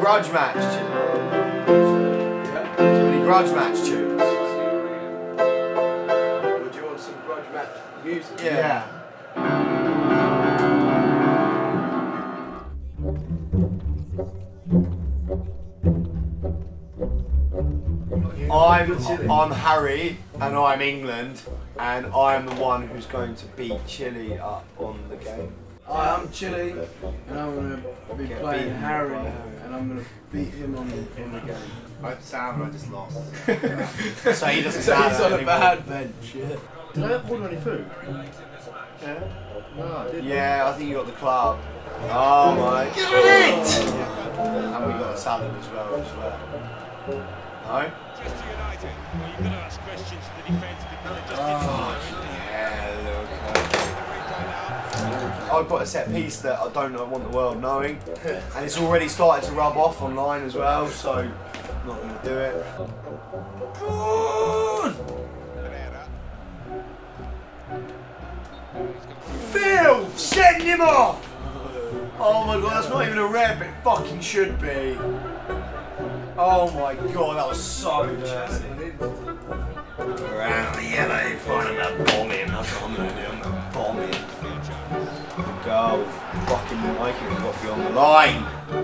grudge match. Too many grudge match tunes. Would you want some grudge match music? Yeah. I'm Harry, and I'm England, and I'm the one who's going to beat Chile up on the game. Hi, I'm Chile, and I'm going to be playing Harry, and I'm going to beat him on the game. I'm Sam, and I just lost. So he doesn't So sound he's on a anymore. bad bench, yeah. Did I order any food? Yeah? No, I didn't. Yeah, I think you got the club. Oh my god! And we got a salad as well, I swear. No? Manchester United. Well, you've got to ask questions to the defence because they just I've got a set piece that I don't want the world knowing, and it's already started to rub off online as well, so I'm not going to do it. Good! Phil! Send him off! Oh my god, that's not even a red, but it fucking should be. Oh my god, that was so dirty. Around the yellow, finding that bombing. That's what I'm going to do. I'm going to bomb it. Go. Fucking Mikey, we've got to be on the line.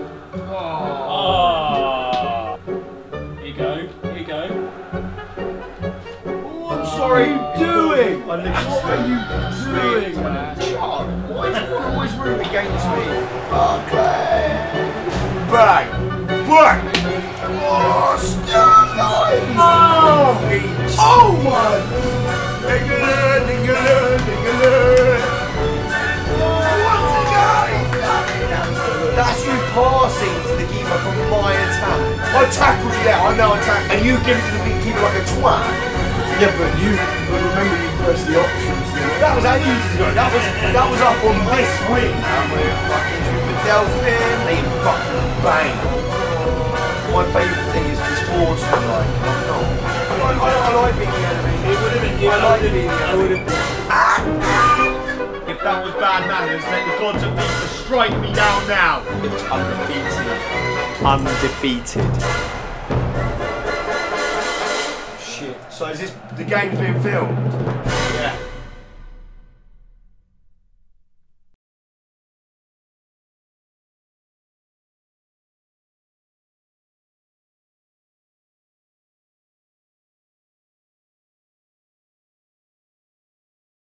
Oh. Here you go. Here you go. Oh, I'm sorry, what are you doing? What are you doing, man? Why is everyone always rooting against me? Okay. Bang! Bang! Oh, still alive! Oh! Oh my! Nigga, nigga, nigga. What's it going? That's you passing to the keeper from my attack. I tackled you there, I know I tackled, and you give it to the keeper like a twat. Yeah, but remember you pressed the options. That was ages ago. That was up on this wing. And we're fucking with Delphin. They fucking bang. My favourite thing is the sports like. I like being the enemy. It would have been. I like being the enemy. If that was bad manners, let the gods of FIFA strike me down now. Undefeated. Shit. So is this the game's being filmed? Yeah.